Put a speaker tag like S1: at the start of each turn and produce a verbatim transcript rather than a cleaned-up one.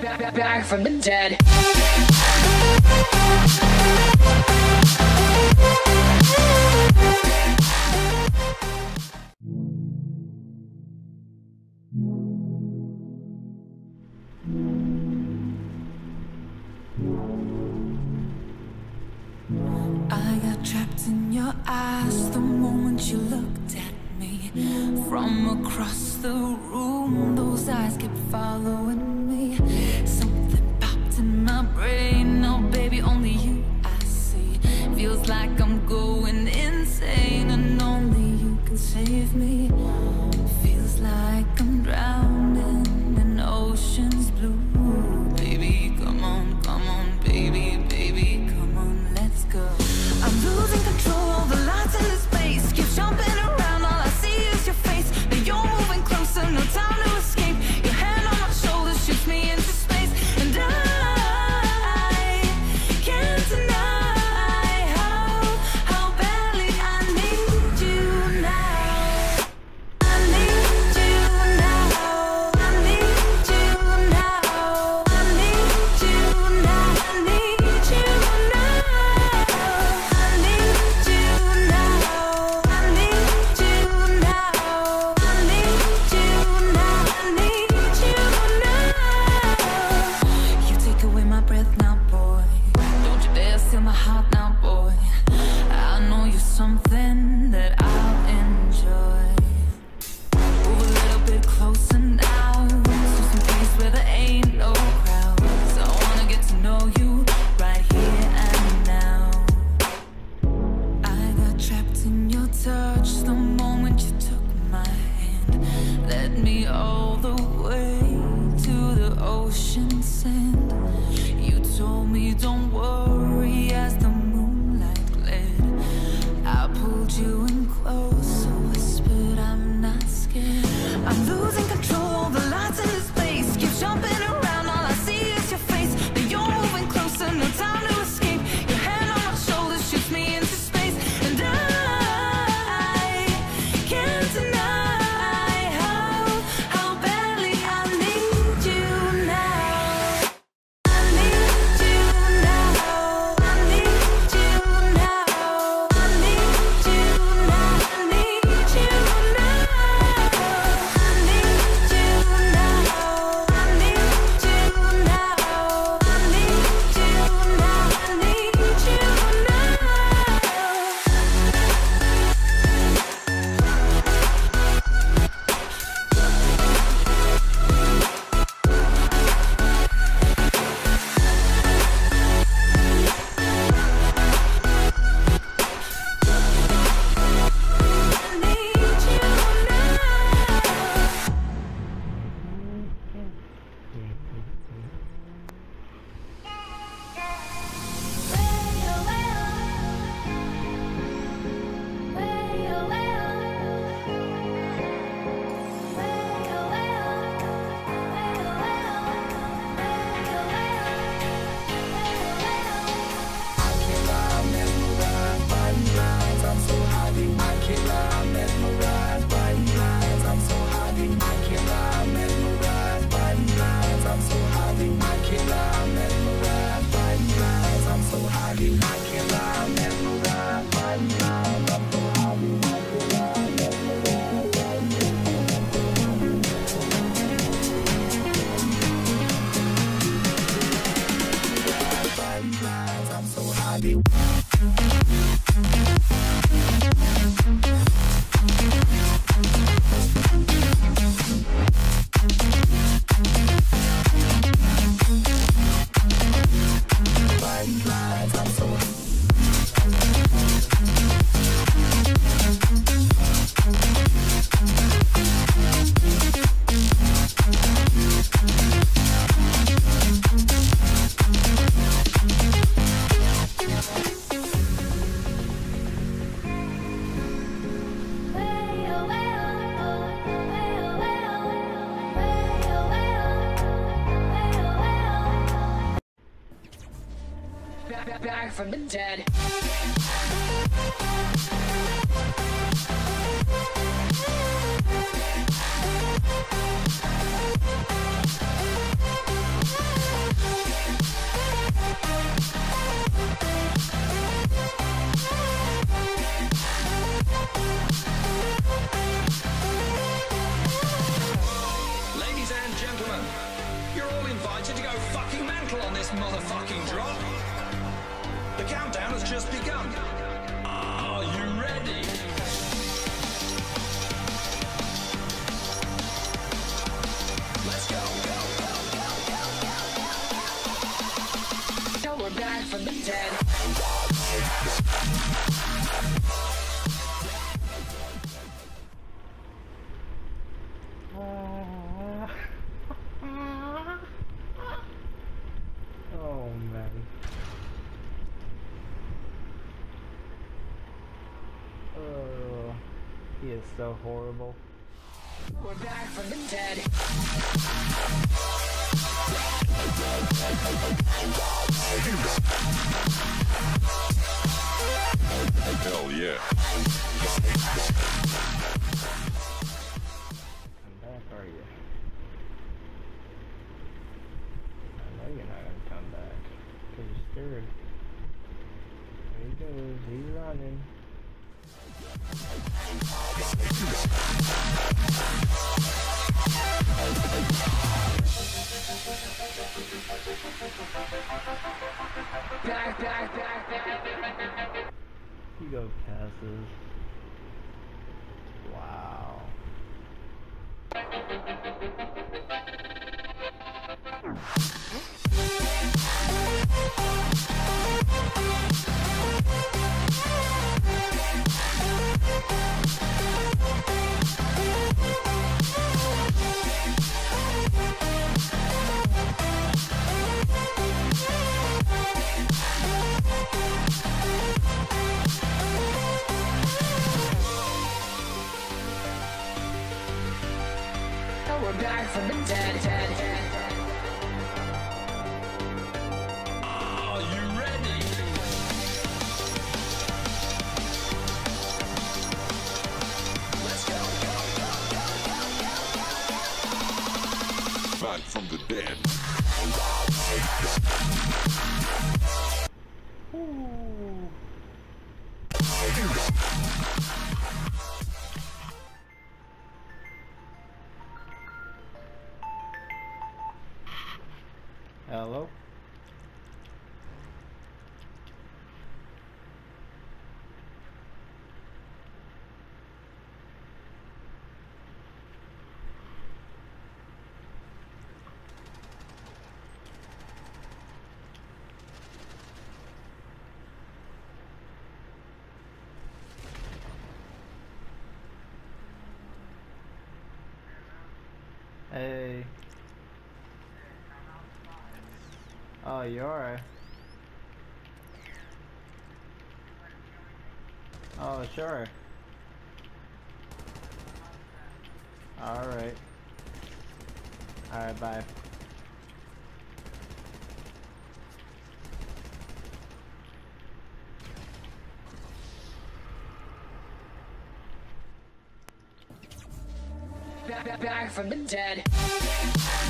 S1: Back from the dead.
S2: I got trapped in your eyes the moment you looked at me. From across the room, those eyes kept following me. Something popped in my brain. Now, baby, only you I see. Feels like I'm going insane, and only you can save me. Feels like I'm drowning in ocean's blue. Baby, come on, come on, baby, baby, come on, let's go. I'm losing control, all the lights in the space keep jumping around, all I see is your face. Now you're moving closer, no time to escape. Your hand on my shoulder shoots me into space, and I can't deny how, how badly I need you now. I need you now, I need you now, I need you now, I need you now. I need you now, I need you now, I need you now, I need you now. You take away my breath now, boy. Don't you dare steal my heart now, boy. I know you're something that I'll enjoy. Move a little bit closer now, to some place where there ain't no crowds. I wanna get to know you right here and now. I got trapped in your touch the moment you took my hand. Led me all the way to the ocean sand. You told me don't worry as the moonlight gled. I pulled you in close, whispered I'm not scared. I'm losing control, the lights in the space keep jumping around, all I see is your face. Now you're moving closer, no time to escape. Your hand on my shoulder shoots me into space, and I can't deny how, how badly I need you now. I need you now, I need you now, I need you now, I need you now. I need you now, I need you now, I need you now, I need you
S1: Back from the dead.
S3: You're all invited to go fucking mental on this motherfucking drop. The countdown has just begun. Are you ready? Let's go, go, go, go, go, go.
S1: Now we're back from the dead.
S4: Oh man. Oh, he is so horrible.
S1: We're back from the dead.
S3: Hell yeah.
S4: Come back, are you? I know you're not gonna come back. Cause you're scared. There he goes, he's running.
S1: Back, back, back, back.
S4: You go passes. Wow.
S1: We're back from the dead, dead, dead.
S3: Are you ready? Let's go, go, go, go, go, go. Back from the dead.
S4: Ooh. Hello? Hey. Oh, you alright? Oh, sure. Alright. Alright, bye.
S1: Back, back, back from the dead.